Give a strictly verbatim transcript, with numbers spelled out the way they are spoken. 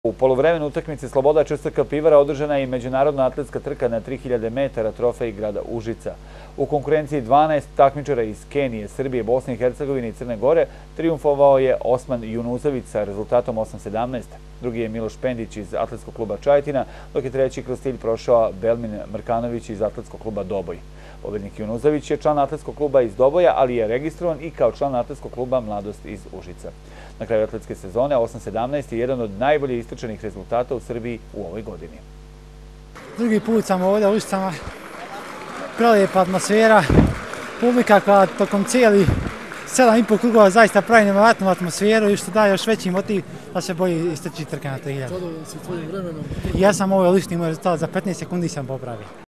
U poluvremenu utakmice Sloboda Č S K Pivara održana je i međunarodna atletska trka na tri hiljade metara trofej grada Užica. U konkurenciji dvanaest takmičara iz Kenije, Srbije, Bosne i Hercegovine i Crne Gore triumfovao je Osman Junuzović sa rezultatom osam sedamnaest. Drugi je Miloš Pendić iz atletskog kluba Čajetina, dok je treći kroz cilj prošao Belmin Mrkanović iz atletskog kluba Doboj. Pobednik Junuzović je član atletskog kluba iz Doboja, ali je registrovan i kao član atletskog kluba Mladost iz Užica. Na kraju atletske sezone osam sedamnaest je jedan od najbolje ističanih rezultata u Srbiji u ovoj godini. Drugi put sam ovdje u Užicama, prelijepa atmosfera, publika koja tokom cijeli sedam i pol krugova zaista pravi nevjerojatnu atmosferu i što daje još veći motiv da se bolje isteći trka na tri hiljade. Zadovoljan si tvojim vremenom? Ja sam ovo lični moj rezultat, za petnaest sekundi sam popravio.